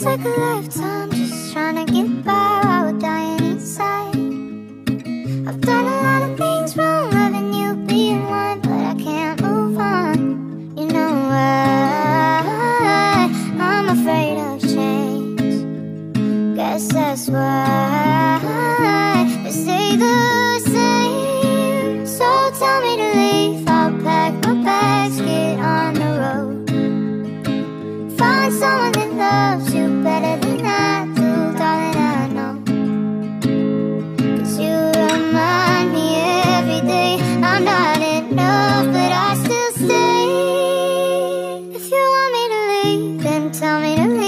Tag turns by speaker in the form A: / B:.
A: Feels like a lifetime just trying to get by while we're dying inside. I've done a lot of things wrong, loving you, being one, but I can't move on. You know why? I'm afraid of change. Guess that's why we stay the same. So tell me to leave, I'll pack my bags, get on the road. Find someone that loves you better than I do, darling, I know. 'Cause you remind me every day I'm not enough, but I still stay. If you want me to leave, then tell me to leave.